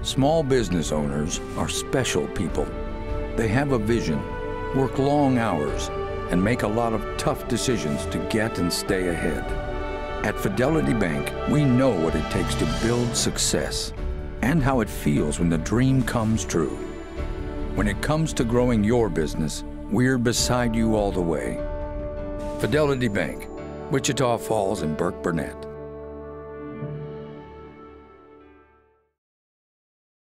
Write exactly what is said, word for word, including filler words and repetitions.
Small business owners are special people. They have a vision, work long hours, and make a lot of tough decisions to get and stay ahead. At Fidelity Bank, we know what it takes to build success and how it feels when the dream comes true. When it comes to growing your business, we're beside you all the way. Fidelity Bank, Wichita Falls and Burke Burnett.